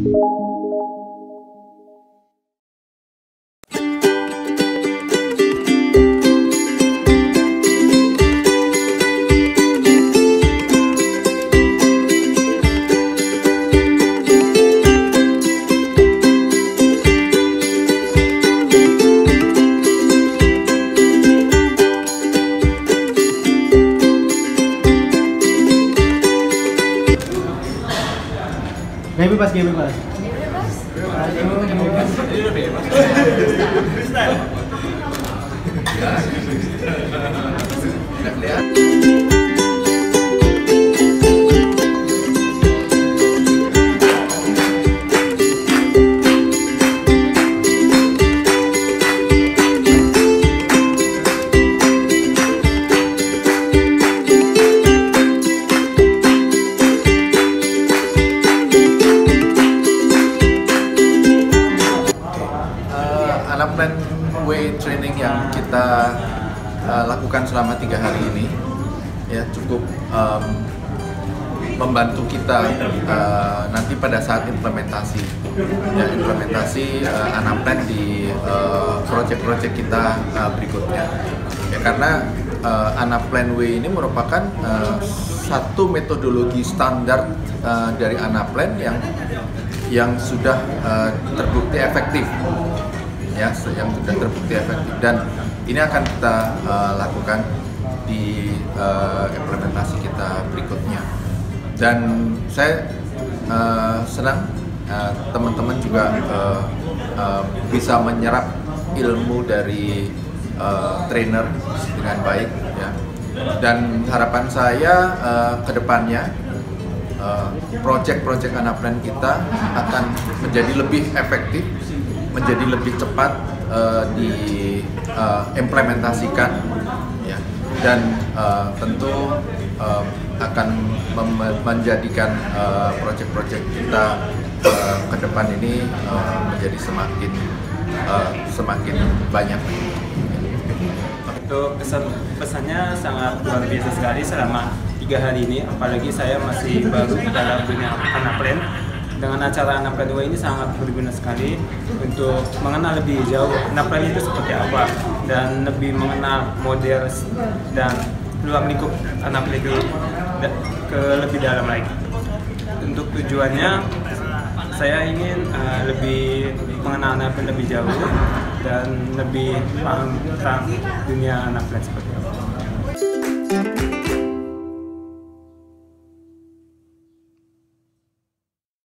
Gaya bebas, gaya bebas. Anaplan Way training yang kita lakukan selama 3 hari ini ya cukup membantu kita nanti pada saat implementasi Anaplan di proyek-proyek kita berikutnya ya, karena Anaplan Way ini merupakan satu metodologi standar dari Anaplan yang sudah terbukti efektif ya, yang sudah terbukti efektif, dan ini akan kita lakukan di implementasi kita berikutnya. Dan saya senang teman-teman juga bisa menyerap ilmu dari trainer dengan baik ya. Dan harapan saya ke depannya proyek-proyek Anaplan kita akan menjadi lebih efektif, menjadi lebih cepat diimplementasikan ya, dan tentu akan menjadikan proyek-proyek kita ke depan ini menjadi semakin banyak. Untuk pesannya sangat luar biasa sekali selama 3 hari ini, apalagi saya masih baru dalam dunia Anaplan. Dengan acara Anaplan Way ini sangat berguna sekali untuk mengenal lebih jauh Anaplan itu seperti apa, dan lebih mengenal model dan ruang lingkup Anaplan itu ke lebih dalam lagi. Untuk tujuannya, saya ingin lebih mengenal Anaplan lebih jauh dan lebih paham tentang dunia Anaplan seperti apa.